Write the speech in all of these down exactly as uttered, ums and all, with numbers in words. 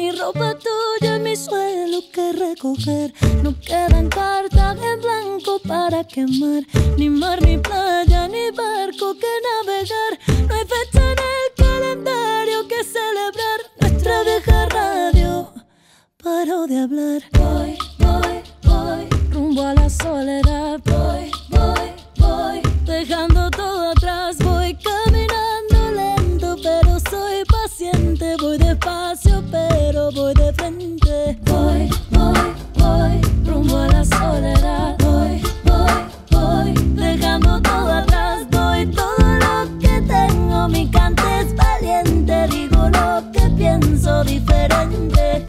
ni ropa tuya en mi suelo que recoger. No quedan cartas en blanco para quemar, ni mar, ni playa, ni barco que navegar. No hay fecha en el calendario que celebrar. Nuestra vieja radio paró de hablar. Voy, voy, voy, rumbo a la soledad. Voy, voy, voy, dejando todo atrás. Voy caminando lento, pero soy paciente. Voy despacio, pero voy de frente. Voy, voy, voy, rumbo a la soledad. Voy, voy, voy, dejando todo atrás. Doy todo lo que tengo, mi cante es valiente. Digo lo que pienso diferente.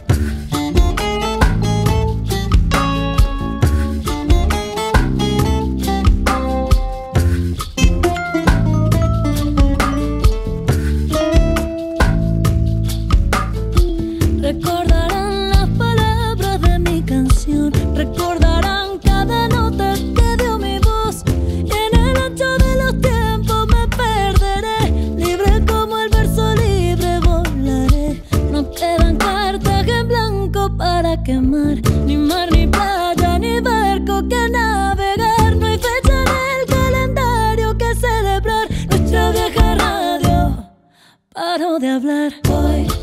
Recordarán las palabras de mi canción, recordarán cada nota que dio mi voz. Y en el ancho de los tiempos me perderé, libre como el verso libre volaré. No quedan cartas en blanco para quemar, ni mar, ni playa, ni barco que navegar. No hay fecha en el calendario que celebrar. Nuestra vieja radio paró de hablar. Voy,